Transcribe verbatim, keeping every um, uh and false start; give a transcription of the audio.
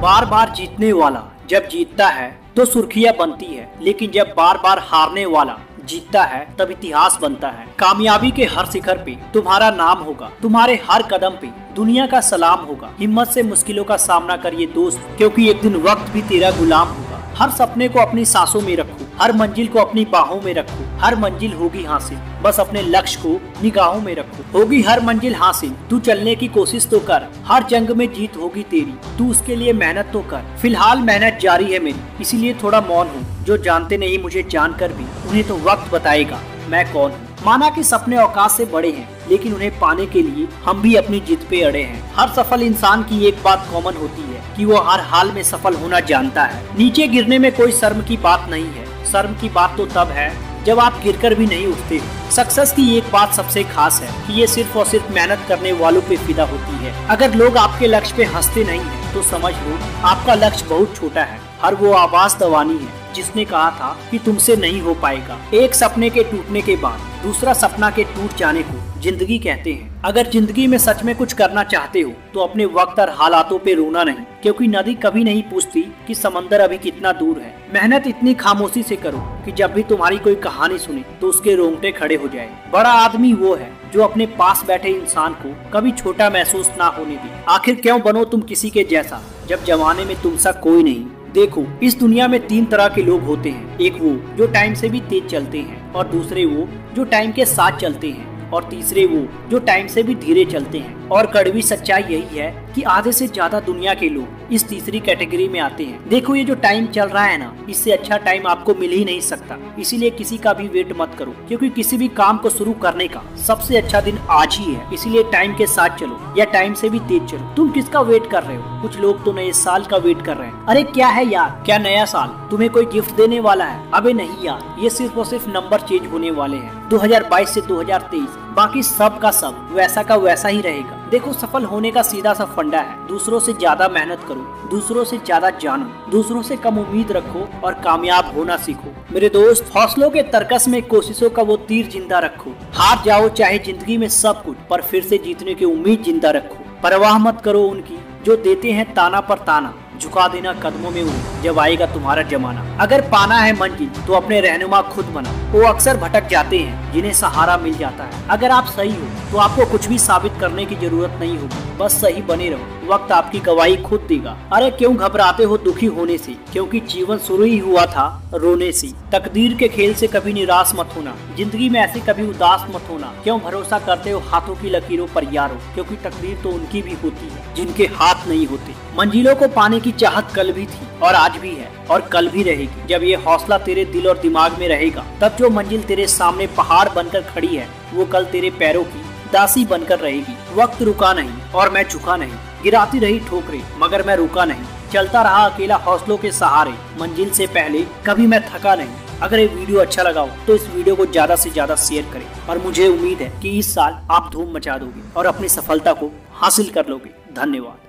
बार बार जीतने वाला जब जीतता है तो सुर्खियां बनती है, लेकिन जब बार बार हारने वाला जीतता है तब इतिहास बनता है। कामयाबी के हर शिखर पे तुम्हारा नाम होगा, तुम्हारे हर कदम पे दुनिया का सलाम होगा। हिम्मत से मुश्किलों का सामना करिए दोस्त, क्योंकि एक दिन वक्त भी तेरा गुलाम होगा। हर सपने को अपनी सांसों में रखो, हर मंजिल को अपनी बाहों में रखो। हर मंजिल होगी हासिल, बस अपने लक्ष्य को निगाहों में रखो। होगी हर मंजिल हासिल, तू चलने की कोशिश तो कर। हर जंग में जीत होगी तेरी, तू उसके लिए मेहनत तो कर। फिलहाल मेहनत जारी है मेरी, इसीलिए थोड़ा मौन हूँ। जो जानते नहीं मुझे जानकर भी, उन्हें तो वक्त बताएगा मैं कौन हूँ। माना कि सपने औकात से बड़े हैं, लेकिन उन्हें पाने के लिए हम भी अपनी जिद पे अड़े हैं। हर सफल इंसान की एक बात कॉमन होती है कि वो हर हाल में सफल होना जानता है। नीचे गिरने में कोई शर्म की बात नहीं है, शर्म की बात तो तब है जब आप गिरकर भी नहीं उठते। सक्सेस की एक बात सबसे खास है कि ये सिर्फ और सिर्फ मेहनत करने वालों पे फिदा होती है। अगर लोग आपके लक्ष्य पे हंसते नहीं हैं, तो समझ लो आपका लक्ष्य बहुत छोटा है। हर वो आवाज दवानी है जिसने कहा था कि तुमसे नहीं हो पाएगा। एक सपने के टूटने के बाद दूसरा सपना के टूट जाने को जिंदगी कहते हैं। अगर जिंदगी में सच में कुछ करना चाहते हो तो अपने वक्त और हालातों पे रोना नहीं, क्योंकि नदी कभी नहीं पूछती कि समंदर अभी कितना दूर है। मेहनत इतनी खामोशी से करो कि जब भी तुम्हारी कोई कहानी सुने तो उसके रोंगटे खड़े हो जाए। बड़ा आदमी वो है जो अपने पास बैठे इंसान को कभी छोटा महसूस ना होने दे। आखिर क्यों बनो तुम किसी के जैसा जब जमाने में तुम सा कोई नहीं। देखो, इस दुनिया में तीन तरह के लोग होते हैं। एक वो जो टाइम से भी तेज चलते हैं, और दूसरे वो जो टाइम के साथ चलते हैं, और तीसरे वो जो टाइम से भी धीरे चलते हैं। और कड़वी सच्चाई यही है कि आधे से ज्यादा दुनिया के लोग इस तीसरी कैटेगरी में आते हैं। देखो, ये जो टाइम चल रहा है ना, इससे अच्छा टाइम आपको मिल ही नहीं सकता। इसीलिए किसी का भी वेट मत करो, क्योंकि किसी भी काम को शुरू करने का सबसे अच्छा दिन आज ही है। इसीलिए टाइम के साथ चलो या टाइम से भी तेज चलो। तुम किसका वेट कर रहे हो? कुछ लोग तो नए साल का वेट कर रहे हैं। अरे क्या है यार, क्या नया साल तुम्हें कोई गिफ्ट देने वाला है? अबे नहीं यार, ये सिर्फ और सिर्फ नंबर चेंज होने वाले हैं। दो हजार बाईस से दो हजार तेईस, बाकी सब का सब वैसा का वैसा ही रहेगा। देखो, सफल होने का सीधा सा फंडा है, दूसरों से ज्यादा मेहनत करो, दूसरों से ज्यादा जानो, दूसरों से कम उम्मीद रखो और कामयाब होना सीखो। मेरे दोस्त, हौसलों के तरकस में कोशिशों का वो तीर जिंदा रखो। हार जाओ चाहे जिंदगी में सब कुछ, पर फिर से जीतने की उम्मीद जिंदा रखो। परवाह मत करो उनकी जो देते हैं ताना पर ताना, झुका देना कदमों में उन्हें जब आएगा तुम्हारा जमाना। अगर पाना है मंजिल तो अपने रहनुमा खुद बना। वो अक्सर भटक जाते हैं जिन्हें सहारा मिल जाता है। अगर आप सही हो तो आपको कुछ भी साबित करने की जरूरत नहीं होगी, बस सही बने रहो, वक्त आपकी गवाही खुद देगा। अरे क्यों घबराते हो दुखी होने से, क्योंकि जीवन शुरू ही हुआ था रोने से। तकदीर के खेल से कभी निराश मत होना, जिंदगी में ऐसे कभी उदास मत होना। क्यों भरोसा करते हो हाथों की लकीरों पर यारो, क्योंकि तकदीर तो उनकी भी होती है जिनके हाथ नहीं होते। मंजिलों को पाने की चाहत कल भी थी और आज भी है और कल भी रहेगी। जब ये हौसला तेरे दिल और दिमाग में रहेगा, तब जो मंजिल तेरे सामने पहाड़ बनकर खड़ी है, वो कल तेरे पैरों की दासी बनकर रहेगी। वक्त रुका नहीं और मैं झुका नहीं, गिराती रही ठोकरें मगर मैं रुका नहीं। चलता रहा अकेला हौसलों के सहारे, मंजिल से पहले कभी मैं थका नहीं। अगर ये वीडियो अच्छा लगा हो तो इस वीडियो को ज्यादा से ज्यादा शेयर करें, और मुझे उम्मीद है कि इस साल आप धूम मचा दोगे और अपनी सफलता को हासिल कर लोगे। धन्यवाद।